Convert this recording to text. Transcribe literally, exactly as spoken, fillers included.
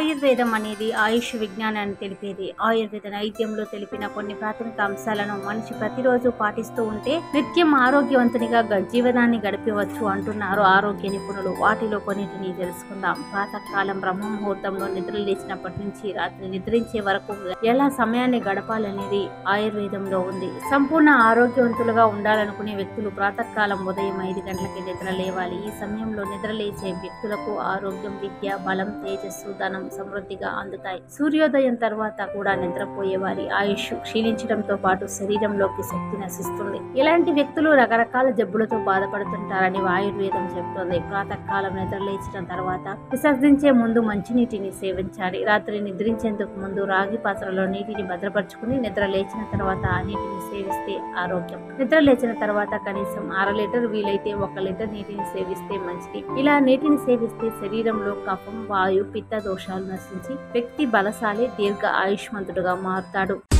ఆయుర్వేదం అనేది ఆయుష్ విజ్ఞానాన్ని తెలిపేది. ఆయుర్వేద వైద్యంలో తెలిపిన కొన్ని ప్రాథమిక అంశాలను మనిషి ప్రతిరోజు పాటిస్తూ ఉంటే నిత్యం ఆరోగ్యవంతునిగా జీవనాన్ని గడిపవచ్చు అంటున్నారు ఆరోగ్య నిపుణులు. వాటిలో కొన్నిటిని తెలుసుకుందాం. ప్రాతకాలం బ్రహ్మ ముహూర్తంలో నిద్ర లేచినప్పటి నుంచి రాత్రి నిద్రించే వరకు ఎలా సమయాన్ని గడపాలనేది ఆయుర్వేదంలో ఉంది. సంపూర్ణ ఆరోగ్యవంతులుగా ఉండాలనుకునే వ్యక్తులు ప్రాతకాలం ఉదయం ఐదు గంటలకి నిద్ర లేవాలి. ఈ సమయంలో నిద్ర లేచే వ్యక్తులకు ఆరోగ్యం, విద్య, బలం, తేజస్సు, ధనం సమృద్ధిగా అందుతాయి. సూర్యోదయం తర్వాత కూడా నిద్రపోయే వారి ఆయుష్ క్షీణించడంతో పాటు శరీరంలోకి శక్తి నశిస్తుంది. ఇలాంటి వ్యక్తులు రకరకాల జబ్బులతో బాధపడుతుంటారని ఆయుర్వేదం చెబుతోంది. ప్రాతకాలం నిద్ర లేచిన తర్వాత విసర్జించే ముందు మంచినీటిని సేవించాలి. రాత్రి నిద్రించేందుకు ముందు రాగి పాత్రలో నీటిని భద్రపరుచుకుని నిద్ర లేచిన తర్వాత ఆ నీటిని సేవిస్తే ఆరోగ్యం. నిద్ర లేచిన తర్వాత కనీసం అర లీటర్, వీలైతే ఒక లీటర్ నీటిని సేవిస్తే మంచిది. ఇలా నీటిని సేవిస్తే శరీరంలో కఫం, వాయు, పిత్త దోషాలు నశించి వ్యక్తి బలశాలి, దీర్ఘ ఆయుష్మంతుడుగా మారుతాడు.